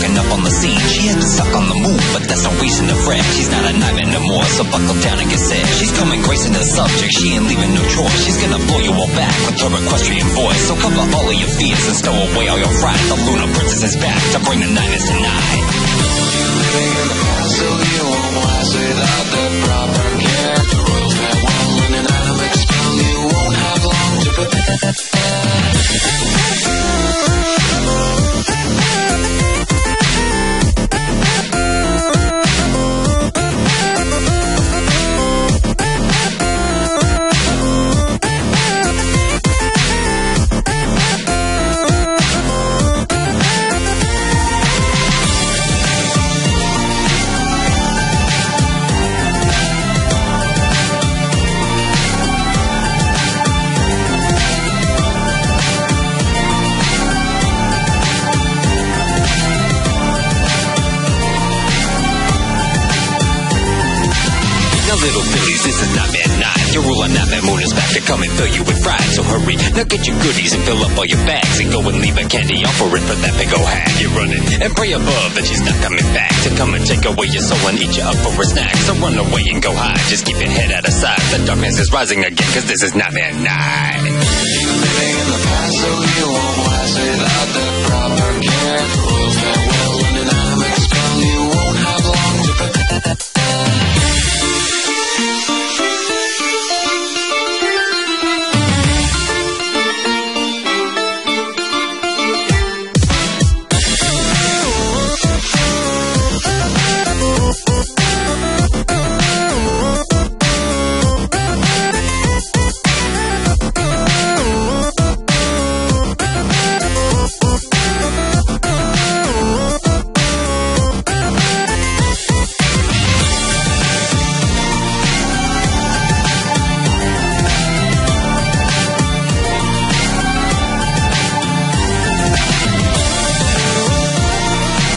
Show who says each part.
Speaker 1: rocking up on the scene. She has been stuck on the move, but that's no reason to fret. She's not a nightmare no more, so buckle down and get set. She's coming gracing the subject, she ain't leaving no choice. She's gonna blow you all back with her equestrian voice. So cover all of your fears and stow away all your fright. The Lunar Princess is back to bring the nightness tonight. You're living in the past, so you won't last without the proper care. The royals that won't learn an animate spell. You won't have long to prepare. Little fillies, this is Nightmare Night. Your ruler Nightmare Moon is back to come and fill you with pride. So hurry, now get your goodies and fill up all your bags. And go and leave a candy offering for that big old hag. You're running and pray above that she's not coming back to come and take away your soul and eat you up for a snack. So run away and go hide, just keep your head out of sight. The darkness is rising again, cause this is Nightmare Night. You're living in the past, so you won't last without the proper care. The rules that